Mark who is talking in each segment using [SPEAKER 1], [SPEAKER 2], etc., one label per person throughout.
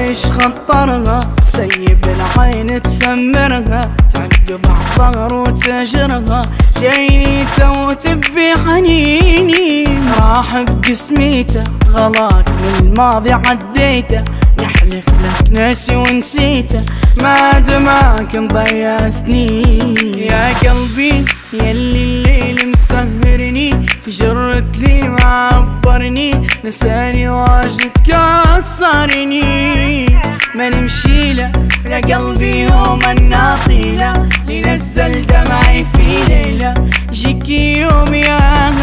[SPEAKER 1] وإيش خطرها سيب العين تسمرها تعقب عالظهر وتجرها جيته وتبي حنيني راح بقسميته غلاك من الماضي عديته يحلف لك ناسي ونسيته ما دماك مضيع سنين يا قلبي يلي الليل مسهرني في جرة لي ما عبرني نساني واجد كسرني ما نمشيله يا قلبي يوم الناطيله لنزل دمعي في ليله جيك يوم يا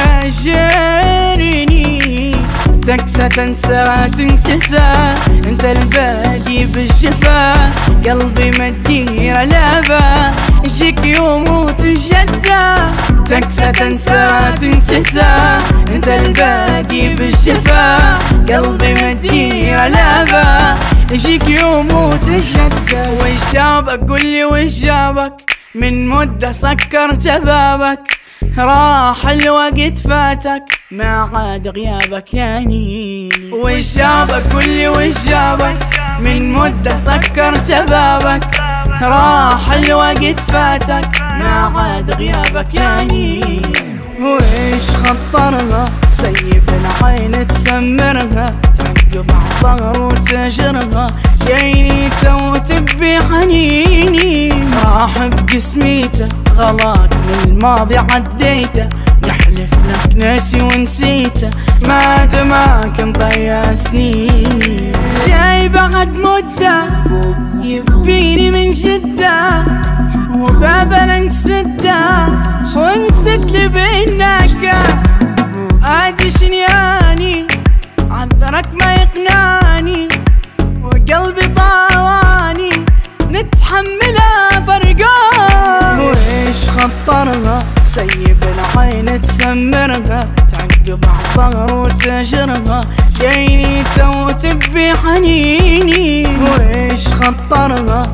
[SPEAKER 1] هاجرني تكسى تنسى تنكسى انت الباقي بالجفا قلبي ما تدير لابا يجيك يوم وتجدى تكسى تنسى تنكسى انت الباقي بالجفا قلبي ما تدير لابا يجيك يوم وتجدى وش جابك قولي وش جابك من مدة سكر شبابك راح الوقت فاتك ما عاد غيابك يا نيلي وش جابك قولي وش جابك من مدة سكر شبابك راح الوقت فاتك ما عاد غيابك يا نيلي وإيش خطرها سيب العين تسمرها تعقب عالظهر وتجرها جيته وتبي حنيني راح بقسميته غلاك من الماضي عديته يحلف لك ناسي ونسيته ما دماك مضيع سنين جاي بعد مدة يبيني من جدة وبابا نسده ونسيت لي بينك عادي شنياني عذرك ما يقنعني وقلبي طاواني نتحملها فرقان وإيش خطرها سيب العين تسمرها تعقب عالظهر وتجرها جيته وتبي حنيني وإيش خطرها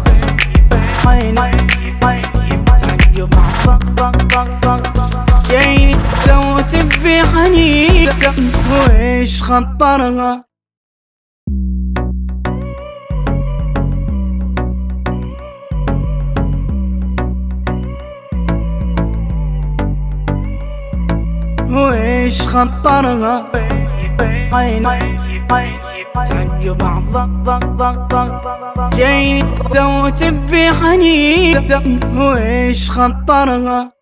[SPEAKER 1] تعقب عالظهر جيته وتبي حنيني وإيش خطرها وإيش خطرها تعقب عالظهر جيته وتبي حنيني وإيش خطرها